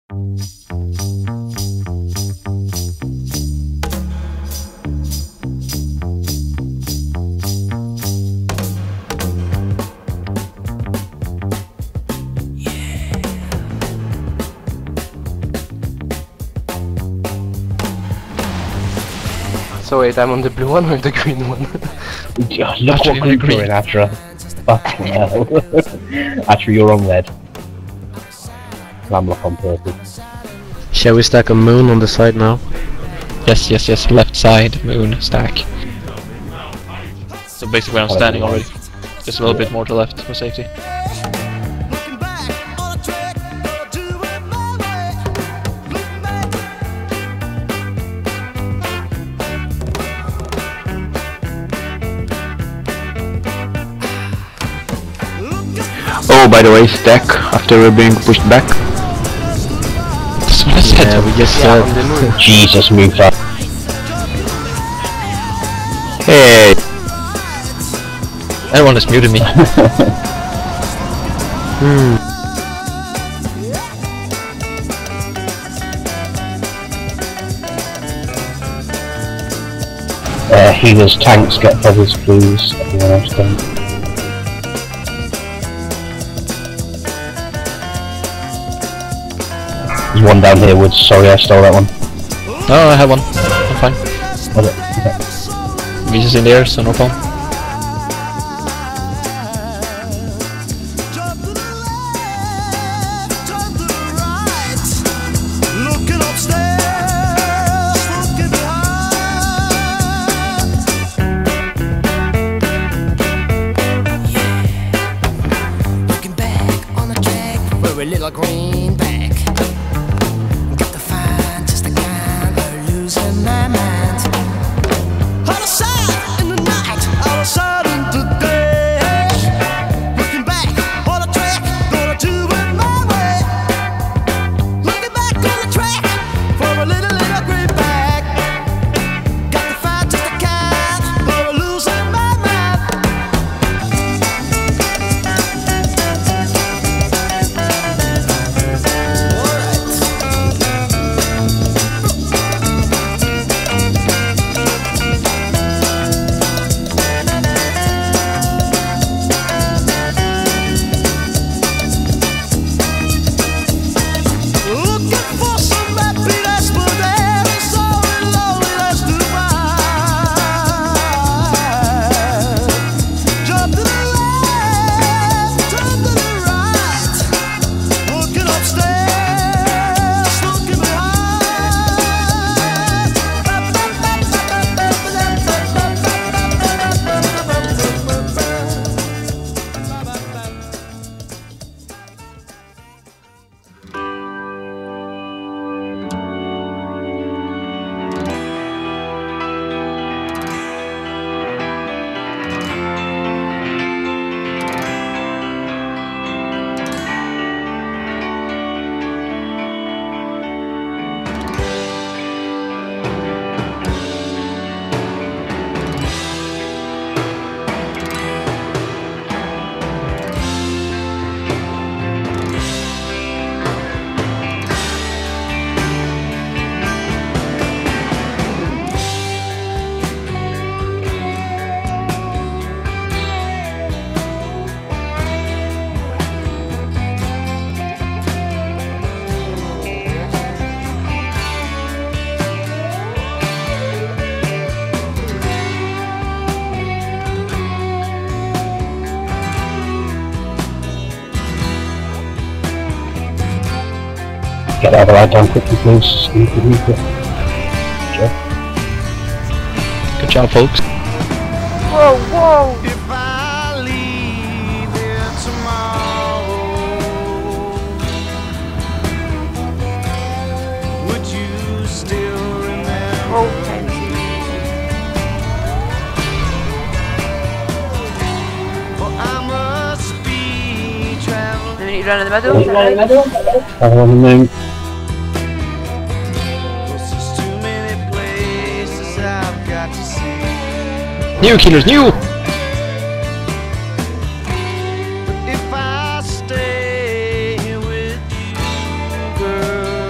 So wait, I'm on the blue one or the green one? Look what I'm doing, Atra. Fucking hell. Atra, you're on red. I'm locked on purple. Shall we stack a moon on the side now? Yes, yes, yes. Left side, moon, stack. So basically I'm standing already. Just a little bit more to left for safety. Oh, by the way, stack after we're being pushed back. That's what I said. Yeah, we just said. Jesus, move up. Hey! Everyone has muted me. Healers, tanks, get feathers, please. Everyone else don't. There's one down here, Woods. Sorry, I stole that one. No, I have one. I'm fine. Was it? Okay. Visa's in the air, so no problem. Little greenback, got to find just the kind of losing my mind. Out of sight in the night, out of sight in the day. Looking back on the track, gonna do it my way. Looking back on the track for a little greenback, got to find just the kind of losing my mind. Get the other eye down quickly, please. Good job, folks. Whoa, whoa! If I leave here tomorrow, would you still remember? For I must be traveling. New killers, new! If I stay with you, girl,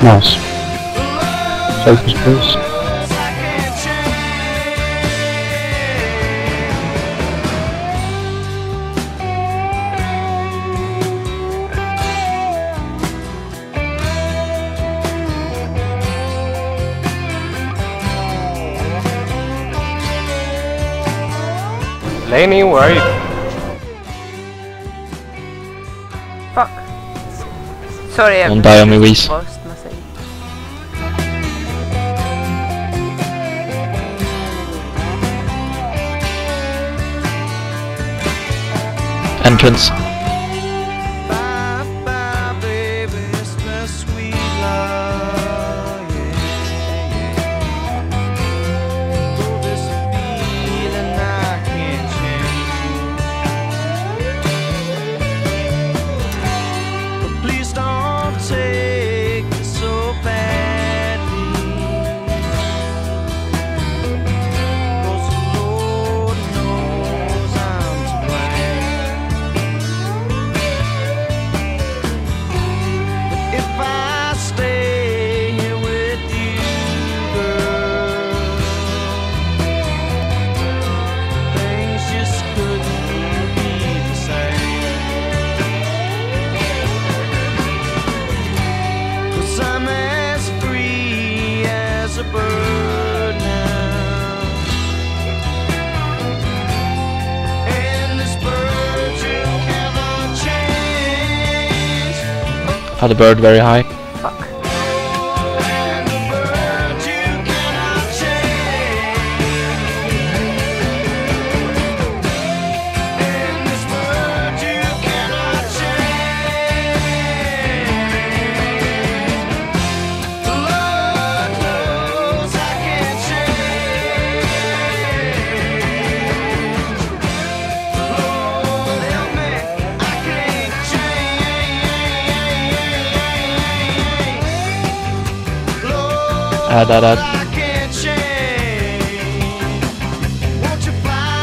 Nice. Focus, please. Laney, where are you? Fuck. Sorry, Don't die on me, Whis. lost my save. Entrance. Bye bye, baby, it's the sweet love, yeah. Oh, this feeling I can't change. But please don't take it so badly. 'Cause the Lord knows I'm to blame. If I stay here with you, girl, things just couldn't be the same. 'Cause I'm as free as a bird now, and this bird you cannot change. Had the bird very high. Fuck. And the bird you cannot change. And this bird you cannot change. The Lord knows I can't change. Lord help me, I can't change. Lord, Add. I can't change. Won't you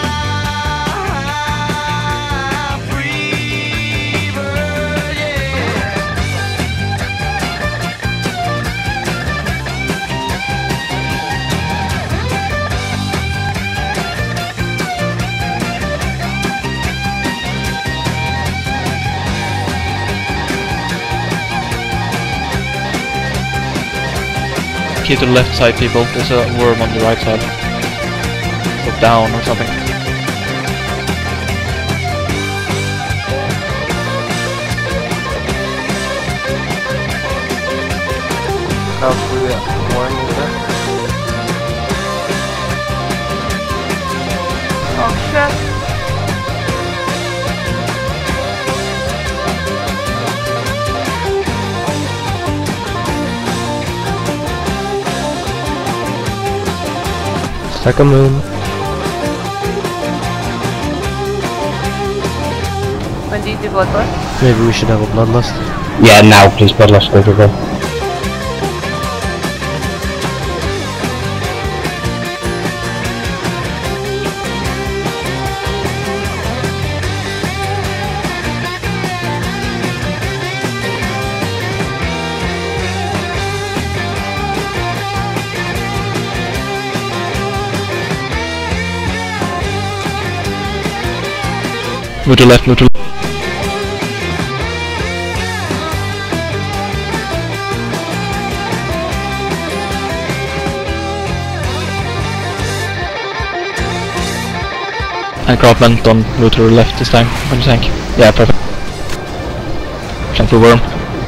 fly free, bird, yeah. Keep to the left side, people. There's a worm on the right side. Look down or something. How should we warn you that? Oh shit. Stack a moon. When do you do bloodlust? Maybe we should have a bloodlust. Yeah, now please, bloodlust, go, go, go. Move to left, move to left. And Cropman, don't move to the left this time when you tank. Yeah, perfect. Jump for worm.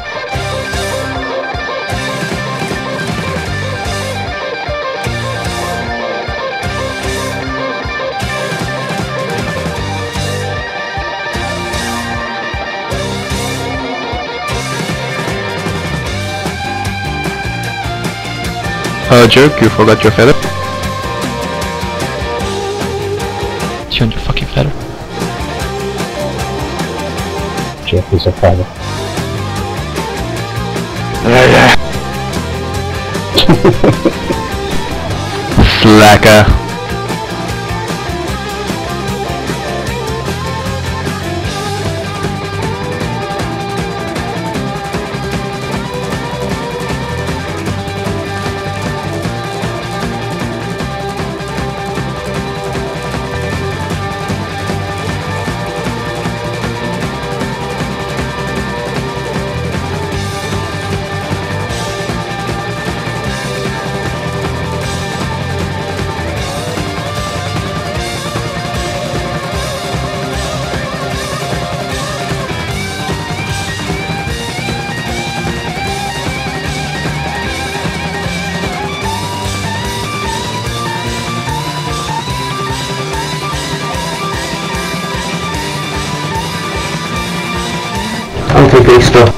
Jerk, you forgot your feather. Tune your fucking feather. Jeff is a feather. Slacker. pistol.